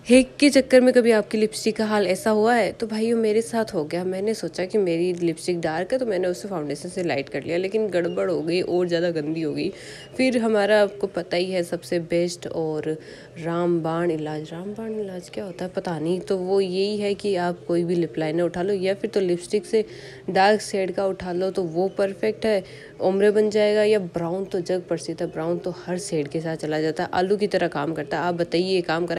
हेक के चक्कर में कभी आपकी लिपस्टिक का हाल ऐसा हुआ है? तो भाइयों मेरे साथ हो गया। मैंने सोचा कि मेरी लिपस्टिक डार्क है तो मैंने उसे फाउंडेशन से लाइट कर लिया, लेकिन गड़बड़ हो गई और ज़्यादा गंदी हो गई। फिर हमारा आपको पता ही है सबसे बेस्ट और रामबाण इलाज क्या होता है पता नहीं, तो वो यही है कि आप कोई भी लिप लाइनर उठा लो या फिर तो लिपस्टिक से डार्क शेड का उठा लो तो वो परफेक्ट है, ओम्रे बन जाएगा। या ब्राउन तो जग प्रसिद्ध है, ब्राउन तो हर शेड के साथ चला जाता है, आलू की तरह काम करता है। आप बताइए ये काम कर